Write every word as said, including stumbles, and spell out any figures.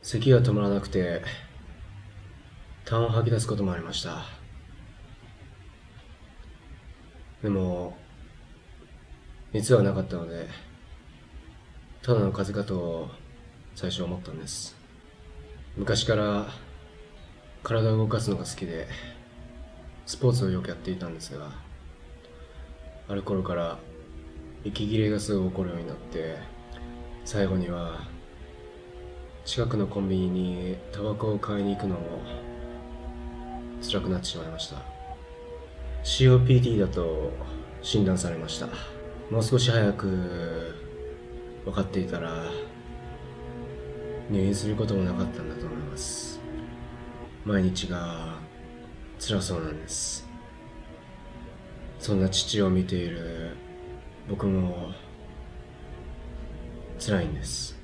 咳が止まらなくて痰を吐き出すこともありました。でも熱はなかったのでただの風邪かと最初は思ったんです。昔から体を動かすのが好きでスポーツをよくやっていたんですが、ある頃から息切れがすぐ起こるようになって、最後には近くのコンビニにタバコを買いに行くのも辛くなってしまいました。 シーオーピーディー だと診断されました。もう少し早く分かっていたら入院することもなかったんだと思います。毎日が辛そうなんです。そんな父を見ている僕も辛いんです。